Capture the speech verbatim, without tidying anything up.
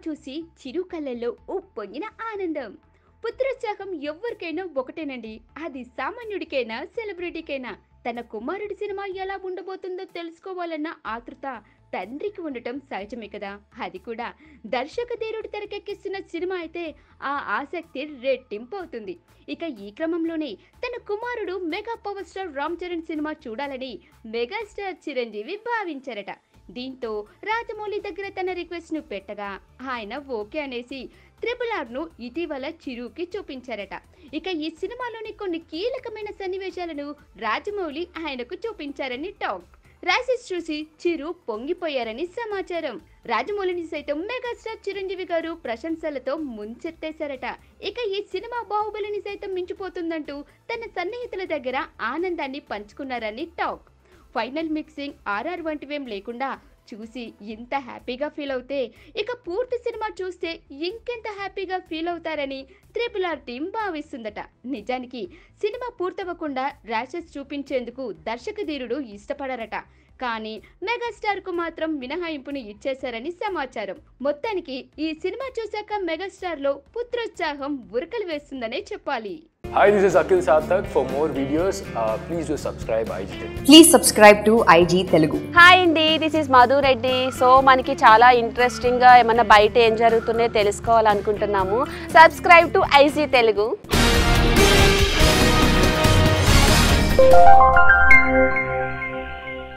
చూసి చిరు కళ్ళల్లో ఉప్పొంగిన ఆనందం. పుత్రోత్సాహం ఎవరికైనా ఒకటేనండి, అది సామాన్యుడికైనా సెలబ్రిటీకైనా. తన కుమారుడి సినిమా ఎలా ఉండబోతుందో తెలుసుకోవాలన్న ఆతృత తండ్రికి ఉండటం సహజమే కదా. అది కూడా దర్శక ధీరుడు తెరకెక్కిస్తున్న సినిమా అయితే ఆ ఆసక్తి రెట్టింపు అవుతుంది. ఇక ఈ క్రమంలోనే తన కుమారుడు mega power star Ram Charan cinema చూడాలని మెగాస్టార్ చిరంజీవి భావించారట. దీంతో రాజమౌళి దగ్గర తన రిక్వెస్ట్ ను పెట్టగా ఆయన ఓకే అనేసి ట్రిపుల్ ఆర్ ను ఇటీవల చిరుకి చూపించారట. ఇక ఈ సినిమాలోని కొన్ని కీలకమైన సన్నివేశాలను రాజమౌళి ఆయనకు చూపించారని టాక్. రాసెస్ చూసి చిరు పొంగిపోయారని సమాచారం. రాజమౌళిని సైతం మెగాస్టార్ చిరంజీవి గారు ప్రశంసలతో ముంచెత్తేశారట. ఇక ఈ సినిమా బాహుబలిని సైతం మించిపోతుందంటూ తన సన్నిహితుల దగ్గర ఆనందాన్ని పంచుకున్నారని టాక్. ఫైనల్ మిక్సింగ్, ఆర్ఆర్ వంటివేం లేకుండా చూసి ఇంత హ్యాపీగా ఫీల్ అవుతే ఇక పూర్తి సినిమా చూస్తే ఇంకెంత హ్యాపీగా ఫీల్ అవుతారని ట్రిపుల్ ఆర్ టీం భావిస్తుందట. నిజానికి సినిమా పూర్తవ్వకుండా ర్యాషెస్ చూపించేందుకు దర్శక ధీరుడు ఇష్టపడారట. కానీ మెగాస్టార్ కు మాత్రం మినహాయింపుని ఇచ్చేశారని సమాచారం. మొత్తానికి ఈ సినిమా చూశాక మెగాస్టార్ లో పుత్రోత్సాహం ఉరకలు వేస్తుందనే చెప్పాలి. Hi, this is Akil Sarthak. For more videos, uh, please do subscribe I G Telugu. Please subscribe to I G Telugu. Hi Indi, this is Madhu Reddy. So maniki chala interesting ga emanna bayate em jarugutunnayo telusukovalanuntunnamu. Subscribe to I G Telugu.